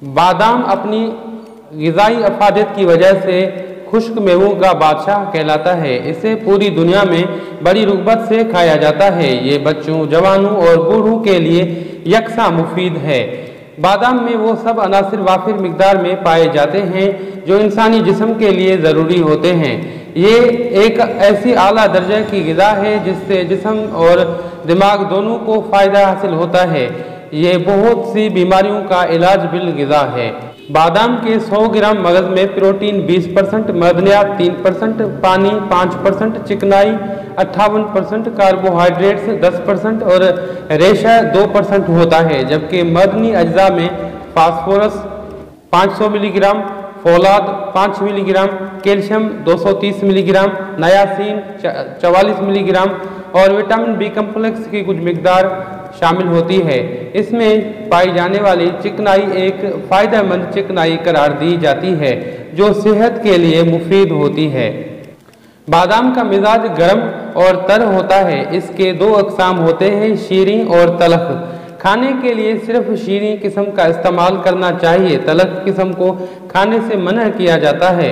बादाम अपनी ग़िज़ाई अफादियत की वजह से खुश्क मेवों का बादशाह कहलाता है। इसे पूरी दुनिया में बड़ी रग़बत से खाया जाता है। ये बच्चों, जवानों और बूढ़ों के लिए यकसा मुफीद है। बादाम में वो सब अनासिर वाफिर मिक़दार में पाए जाते हैं जो इंसानी जिस्म के लिए ज़रूरी होते हैं। ये एक ऐसी आला दर्जे की ग़िज़ा है जिससे जिस्म और दिमाग दोनों को फ़ायदा हासिल होता है। ये बहुत सी बीमारियों का इलाज बिल ग़िज़ा है। बादाम के 100 ग्राम मगज़ में प्रोटीन 20%, मदनियात 3%, पानी 5%, चिकनाई 58%, कार्बोहाइड्रेट्स 10% और रेशा 2% होता है। जबकि मदनी अज्जा में फास्फोरस 500 मिलीग्राम, फौलाद 5 milligram, calcium 230 milligram, niacin 44 milligram और विटामिन बी कम्प्लेक्स की कुछ मिकदार शामिल होती है। इसमें पाई जाने वाली चिकनाई एक फ़ायदेमंद चिकनाई करार दी जाती है जो सेहत के लिए मुफीद होती है। बादाम का मिजाज गर्म और तर होता है। इसके 2 अक़साम होते हैं, शीरीं और तलख। खाने के लिए सिर्फ शीरीं किस्म का इस्तेमाल करना चाहिए। तलख किस्म को खाने से मना किया जाता है।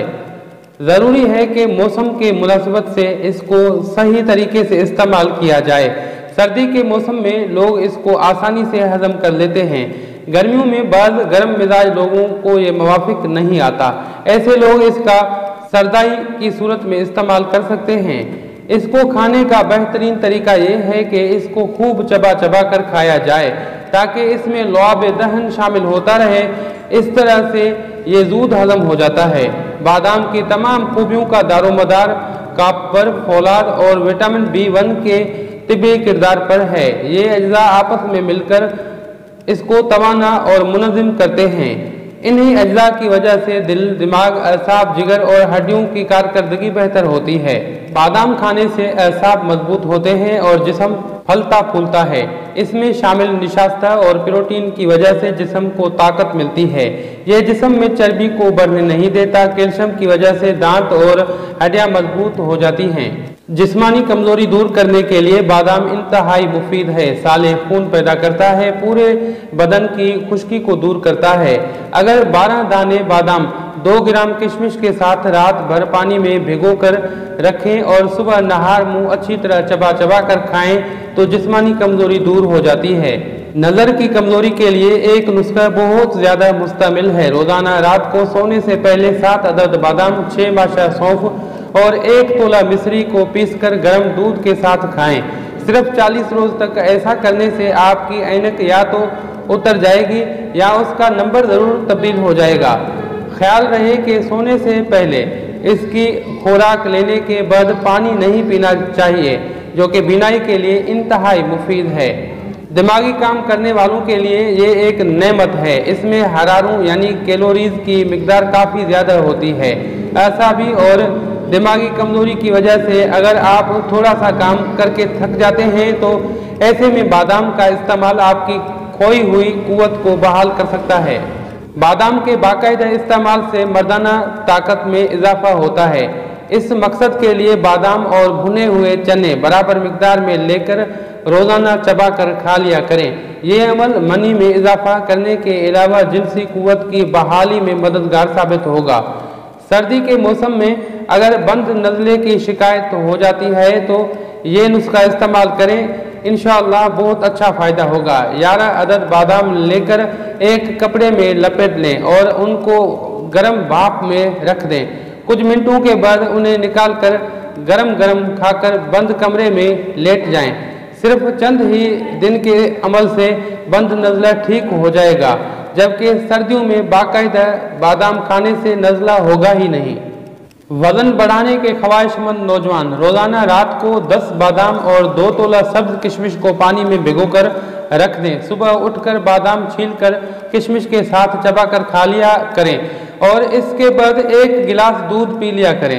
ज़रूरी है कि मौसम के मुनासिबत से इसको सही तरीके से इस्तेमाल किया जाए। सर्दी के मौसम में लोग इसको आसानी से हज़म कर लेते हैं। गर्मियों में बाज़ गर्म मिजाज लोगों को ये मुवाफिक नहीं आता। ऐसे लोग इसका सर्दाई की सूरत में इस्तेमाल कर सकते हैं। इसको खाने का बेहतरीन तरीका ये है कि इसको खूब चबा चबा कर खाया जाए ताकि इसमें लुआब दहन शामिल होता रहे। इस तरह से ये जूद हज़म हो जाता है। बादाम की तमाम खूबियों का दारोमदार कॉपर, फौलाद और विटामिन B1 के तिब्बी किरदार पर है। ये अज्जा आपस में मिलकर इसको तवाना और मुनज़्ज़म करते हैं। इन्हीं अज्जा की वजह से दिल, दिमाग, असाब, जिगर और हड्डियों की कारकर्दगी बेहतर होती है। बादाम खाने से असाब मजबूत होते हैं और जिस्म फलता फूलता है। इसमें शामिल निशास्ता और प्रोटीन की वजह से जिस्म को ताकत मिलती है। यह जिस्म में चर्बी को बढ़ने नहीं देता। कैल्शियम की वजह से दांत और हड्डियां मजबूत हो जाती हैं। जिस्मानी कमजोरी दूर करने के लिए बादाम इंतहाई मुफीद है। साले खून पैदा करता है, पूरे बदन की खुश्की को दूर करता है। अगर 12 दाने बादाम 2 ग्राम किशमिश के साथ रात भर पानी में भिगो कर रखें और सुबह नहार मुंह अच्छी तरह चबा चबा कर खाएं तो जिस्मानी कमजोरी दूर हो जाती है। नज़र की कमजोरी के लिए एक नुस्खा बहुत ज़्यादा मुस्तमिल है। रोज़ाना रात को सोने से पहले 7 अदद बादाम, 6 माशा सौंफ और 1 तोला मिश्री को पीसकर गर्म दूध के साथ खाएं। सिर्फ 40 रोज़ तक ऐसा करने से आपकी ऐनक या तो उतर जाएगी या उसका नंबर ज़रूर तब्दील हो जाएगा। ख्याल रहे कि सोने से पहले इसकी खुराक लेने के बाद पानी नहीं पीना चाहिए जो कि बीनाई के लिए इंतहाई मुफीद है। दिमागी काम करने वालों के लिए ये एक नेमत है। इसमें हरारों यानी कैलोरीज की मिकदार काफ़ी ज़्यादा होती है। असाबी और दिमागी कमजोरी की वजह से अगर आप थोड़ा सा काम करके थक जाते हैं तो ऐसे में बादाम का इस्तेमाल आपकी खोई हुई कुव्वत को बहाल कर सकता है। बादाम के बाकायदा इस्तेमाल से मर्दाना ताकत में इजाफा होता है। इस मकसद के लिए बादाम और भुने हुए चने बराबर मिकदार में लेकर रोज़ाना चबा कर खा लिया करें। ये अमल मनी में इजाफा करने के अलावा जिनसी कुव्वत की बहाली में मददगार साबित होगा। सर्दी के मौसम में अगर बंद नज़ले की शिकायत हो जाती है तो ये नुस्खा इस्तेमाल करें, इंशाअल्लाह बहुत अच्छा फ़ायदा होगा। 11 अदद बादाम लेकर एक कपड़े में लपेट लें और उनको गर्म भाप में रख दें। कुछ मिनटों के बाद उन्हें निकाल कर गरम गरम खाकर बंद कमरे में लेट जाएं। सिर्फ चंद ही दिन के अमल से बंद नज़ला ठीक हो जाएगा, जबकि सर्दियों में बाकायदा बादाम खाने से नज़ला होगा ही नहीं। वज़न बढ़ाने के ख्वाहिशमंद नौजवान रोज़ाना रात को 10 बादाम और 2 तोला सब्ज़ किशमिश को पानी में भिगोकर रख दें। सुबह उठकर बादाम छीलकर किशमिश के साथ चबा कर खा लिया करें और इसके बाद 1 गिलास दूध पी लिया करें।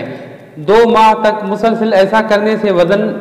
2 माह तक मुसलसल ऐसा करने से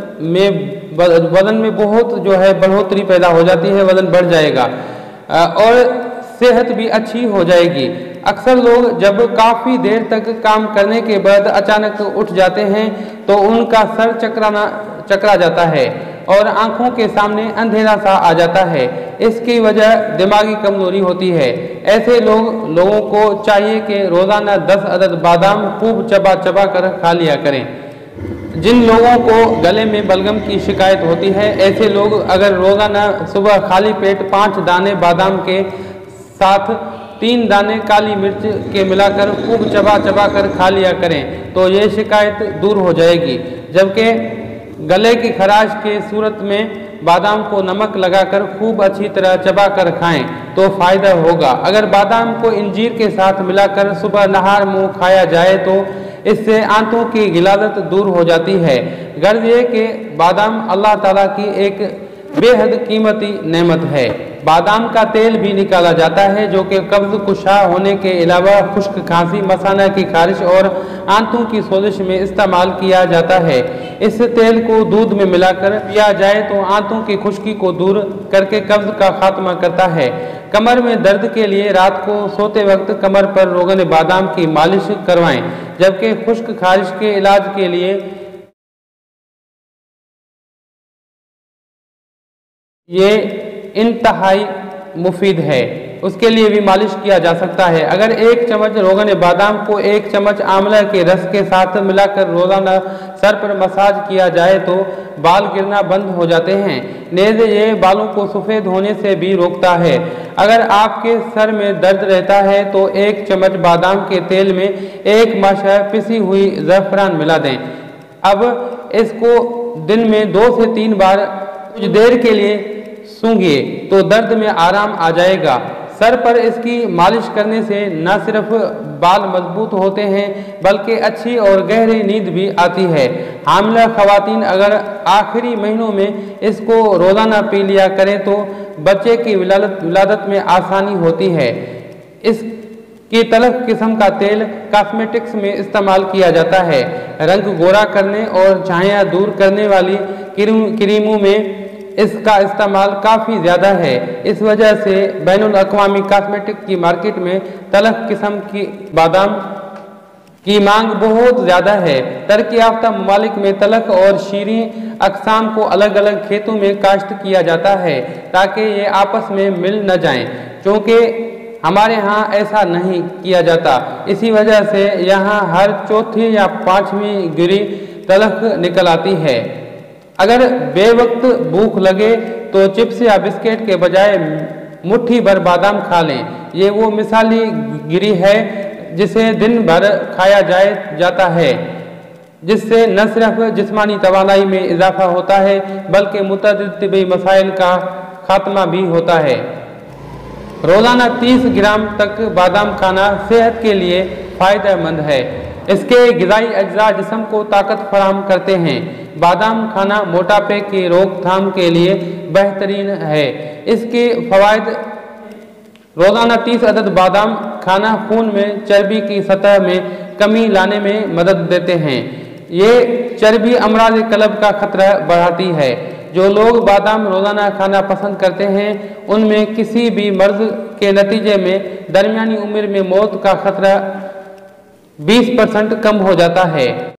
वज़न में बहुत बढ़ोतरी पैदा हो जाती है, वज़न बढ़ जाएगा और सेहत भी अच्छी हो जाएगी। अक्सर लोग जब काफ़ी देर तक काम करने के बाद अचानक उठ जाते हैं तो उनका सर चकरा जाता है और आंखों के सामने अंधेरा सा आ जाता है। इसकी वजह दिमागी कमजोरी होती है। ऐसे लोगों को चाहिए कि रोजाना 10 अदद बादाम खूब चबा चबा कर खा लिया करें। जिन लोगों को गले में बलगम की शिकायत होती है, ऐसे लोग अगर रोजाना सुबह खाली पेट 5 दाने बादाम के साथ 3 दाने काली मिर्च के मिलाकर खूब चबा चबा कर खा लिया करें तो ये शिकायत दूर हो जाएगी। जबकि गले की खराश के सूरत में बादाम को नमक लगाकर खूब अच्छी तरह चबा कर खाएं तो फायदा होगा। अगर बादाम को इंजीर के साथ मिलाकर सुबह नहार मुंह खाया जाए तो इससे आंतों की गिलादत दूर हो जाती है। गर्ज ये कि बादाम अल्लाह ताला की एक बेहद कीमती नेमत है। बादाम का तेल भी निकाला जाता है जो कि कब्ज कुशा होने के अलावा खुश्क खांसी, मसाना की खारिश और आंतों की सोजिश में इस्तेमाल किया जाता है। इस तेल को दूध में मिलाकर पिया जाए तो आंतों की खुश्की को दूर करके कब्ज का खात्मा करता है। कमर में दर्द के लिए रात को सोते वक्त कमर पर रोगन बादाम की मालिश करवाएं। जबकि खुश्क खारिश के इलाज के लिए ये इंतहाई मुफीद है, उसके लिए भी मालिश किया जा सकता है। अगर 1 चम्मच रोगन बादाम को 1 चम्मच आंवला के रस के साथ मिलाकर रोजाना सर पर मसाज किया जाए तो बाल गिरना बंद हो जाते हैं। नेज़ ये बालों को सफ़ेद होने से भी रोकता है। अगर आपके सर में दर्द रहता है तो 1 चम्मच बादाम के तेल में 1 माशा पिसी हुई ज़ैफ़रान मिला दें। अब इसको दिन में 2 से 3 बार कुछ देर के लिए सूंघिए तो दर्द में आराम आ जाएगा। सर पर इसकी मालिश करने से न सिर्फ बाल मजबूत होते हैं बल्कि अच्छी और गहरी नींद भी आती है। हामिला खवातीन अगर आखिरी महीनों में इसको रोजाना पी लिया करें तो बच्चे की विलादत में आसानी होती है। इसकी तलख किस्म का तेल कॉस्मेटिक्स में इस्तेमाल किया जाता है। रंग गोरा करने और छाया दूर करने वाली क्रीमों में इसका इस्तेमाल काफ़ी ज़्यादा है। इस वजह से बैनुल अक़वामी कॉस्मेटिक की मार्केट में तलख किस्म की बादाम की मांग बहुत ज़्यादा है। तरक्की याफ्ता ममालिक में तलख और शीरीं अक़साम को अलग अलग खेतों में काश्त किया जाता है ताकि ये आपस में मिल न जाएं, क्योंकि हमारे यहाँ ऐसा नहीं किया जाता। इसी वजह से यहाँ हर चौथी या 5वीं गिरी तलख निकल आती है। अगर बेवक्त भूख लगे तो चिप्स या बिस्किट के बजाय मुट्ठी भर बादाम खा लें। ये वो मिसाली गिरी है जिसे दिन भर खाया जाता है, जिससे न सिर्फ जिस्मानी तवानाई में इजाफा होता है बल्कि मुतअद्दिद तिब्बी मसाइल का खात्मा भी होता है। रोज़ाना 30 ग्राम तक बादाम खाना सेहत के लिए फ़ायदेमंद है। इसके ग़िज़ाई अज्जा जिस्म को ताकत फराहम करते हैं। बादाम खाना मोटापे की रोकथाम के लिए बेहतरीन है। इसके फ़वाइद: रोज़ाना 30 अदद बादाम खाना खून में चर्बी की सतह में कमी लाने में मदद देते हैं। ये चर्बी अमराज कल्ब का खतरा बढ़ाती है। जो लोग बादाम रोज़ाना खाना पसंद करते हैं उनमें किसी भी मर्ज के नतीजे में दरमियानी उम्र में मौत का खतरा 20% कम हो जाता है।